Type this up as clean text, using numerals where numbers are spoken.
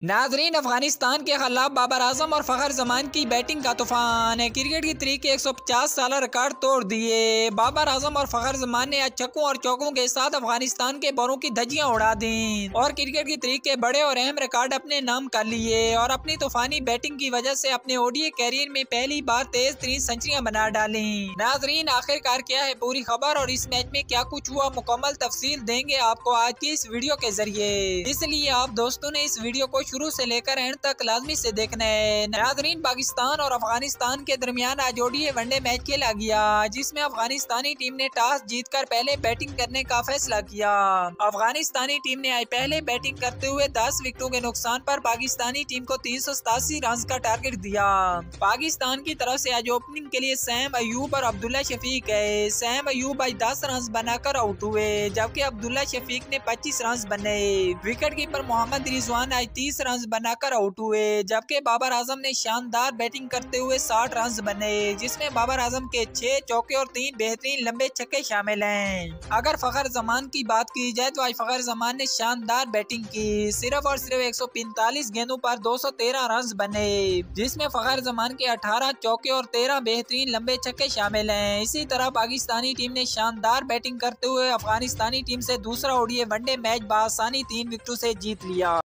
नाजरीन, अफगानिस्तान के खिलाफ बाबर आजम और फखर जमान की बैटिंग का तूफान है। क्रिकेट की तरीक के 150 साल रिकॉर्ड तोड़ दिए। बाबर आजम और फखर जमान ने आज छक्कों और चौकों के साथ अफगानिस्तान के बरों की धज्जियां उड़ा दी और क्रिकेट की तरीक के बड़े और अहम रिकॉर्ड अपने नाम कर लिए और अपनी तूफानी बैटिंग की वजह से अपने ओडीआई कैरियर में पहली बार तेज तरीन सेंचुरियां बना डाली। नाजरीन, आखिरकार क्या है पूरी खबर और इस मैच में क्या कुछ हुआ, मुकम्मल तफसील देंगे आपको आज की इस वीडियो के जरिए। इसलिए आप दोस्तों ने इस वीडियो को शुरू से लेकर एंड तक लाजमी से देखना है। नाज़रीन, पाकिस्तान और अफगानिस्तान के दरमियान आज ओडीआई वनडे मैच खेला गया, जिसमें अफगानिस्तानी टीम ने टॉस जीतकर पहले बैटिंग करने का फैसला किया। अफगानिस्तानी टीम ने आज पहले बैटिंग करते हुए 10 विकेटों के नुकसान पर पाकिस्तानी टीम को 387 रन का टारगेट दिया। पाकिस्तान की तरफ से आज ओपनिंग के लिए सैम अयूब और अब्दुल्ला शफीक गए। सैम अयूब आज 10 रन बनाकर आउट हुए, जबकि अब्दुल्ला शफीक ने 25 रन बने। विकेट कीपर मोहम्मद रिजवान आज 30 रन बनाकर आउट हुए, जबकि बाबर आजम ने शानदार बैटिंग करते हुए 60 रन बने, जिसमें बाबर आजम के 6 चौके और 3 बेहतरीन लंबे छक्के शामिल हैं। अगर फखर जमान की बात की जाए तो आज फखर जमान ने शानदार बैटिंग की। सिर्फ और सिर्फ 145 गेंदों पर 213 रन बने, जिसमें फखर जमान के 18 चौके और 13 बेहतरीन लंबे छक्के शामिल हैं। इसी तरह पाकिस्तानी टीम ने शानदार बैटिंग करते हुए अफगानिस्तानी टीम से दूसरा ओडीआई वनडे मैच बआसानी 3 विकेटों से जीत लिया।